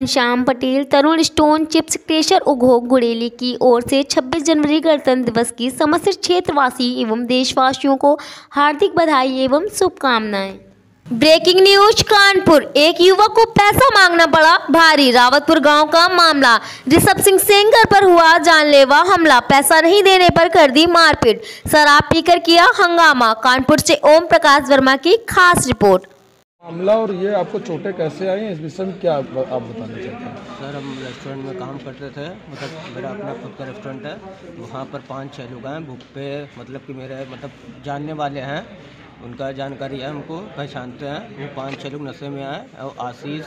Shyam Patel Tarun stone chips crusher उद्योग गुड़ेली की ओर से 26 जनवरी गणतंत्र दिवस की समस्त क्षेत्रवासी एवं देशवासियों को हार्दिक बधाई एवं शुभकामनाएं। Breaking news Kanpur. एक युवक को पैसा मांगना पड़ा भारी। रावतपुर गांव का मामला। ऋषभ सिंह सेंगर पर हुआ जानलेवा हमला। पैसा नहीं देने पर कर दी मारपीट। शराब पीकर किया हंगामा। कानपुर से ओम प्रकाश वर्मा की खास रिपोर्ट। मामला और ये आपको चोटें कैसे आई, इस विषय में क्या आप बताना चाहते हैं? सर, हम रेस्टोरेंट में काम करते थे, मतलब मेरा अपना खुद का रेस्टोरेंट है। वहाँ पर 5-6 लोग हैं भूख पे, मतलब कि मेरे जानने वाले हैं, उनका जानकारी है, हमको पहचानते हैं। वो 5-6 लोग नशे में आए और आशीष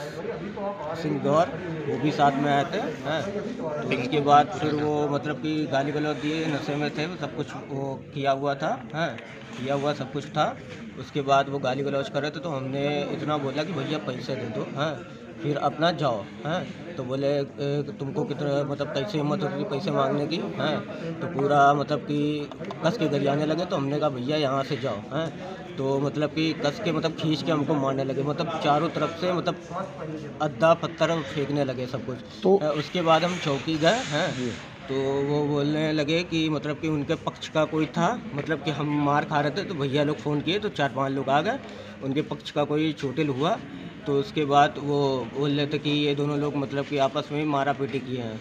सिंह गौर वो भी साथ में आए थे हैं। तो इसके बाद फिर वो मतलब कि गाली गलौज दिए, नशे में थे, सब कुछ वो किया हुआ था हैं, किया हुआ सब कुछ था। उसके बाद वो गाली गलौज कर रहे थे, तो हमने इतना बोला कि भैया पैसे दे दो हैं, फिर अपना जाओ हैं। तो बोले तुमको कितना मतलब कैसे हिम्मत होती है पैसे मांगने की हैं। तो पूरा मतलब कि कस के गरियाने लगे। तो हमने कहा भैया यहाँ से जाओ हैं। तो मतलब कि कस के मतलब खींच के हमको मारने लगे, मतलब चारों तरफ से मतलब अद्दा पत्थर फेंकने लगे सब कुछ। तो उसके बाद हम चौकी गए हैं। तो वो बोलने लगे कि मतलब कि उनके पक्ष का कोई था, मतलब कि हम मार खा रहे थे, तो भैया लोग फ़ोन किए तो 4-5 लोग आ गए, उनके पक्ष का कोई चोटिल हुआ। तो उसके बाद वो बोल रहे थे कि ये दोनों लोग मतलब कि आपस में मारा पीटी किए हैं।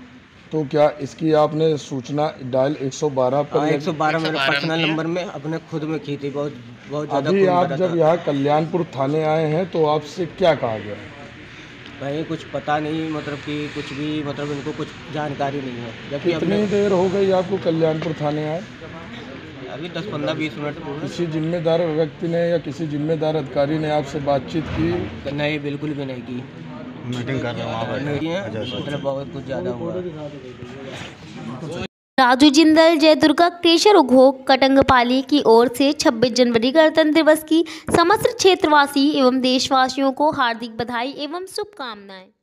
तो क्या इसकी आपने सूचना डायल 112 पर? 112 मेरे पर्सनल नंबर में अपने खुद में की थी। बहुत ज़्यादा। अभी आप जब यहाँ कल्याणपुर थाने आए हैं तो आपसे क्या कहा गया? भाई कुछ पता नहीं, मतलब कि कुछ भी, मतलब इनको कुछ जानकारी नहीं है। जबकि कितनी देर हो गई आपको कल्याणपुर थाने आए? अभी 10-15-20 मिनट। किसी जिम्मेदार व्यक्ति ने या किसी जिम्मेदार अधिकारी ने आपसे बातचीत की? नहीं, बिल्कुल भी नहीं की। मीटिंग कर रहे हैं, मतलब बहुत कुछ ज़्यादा हुआ। राजू जिंदल जय दुर्गा क्रशर उद्योग कटंगपाली की ओर से 26 जनवरी गणतंत्र दिवस की समस्त क्षेत्रवासी एवं देशवासियों को हार्दिक बधाई एवं शुभकामनाएं।